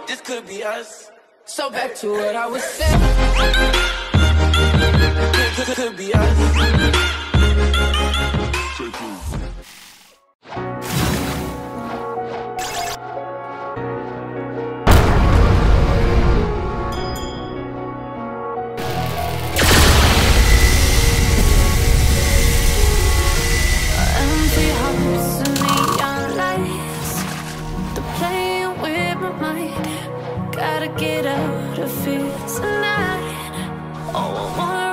this could be us. So back to what I was saying. Could be us. Empty hopes and neon lights, they're playing with my mind. Gotta get out of here tonight. Oh, I want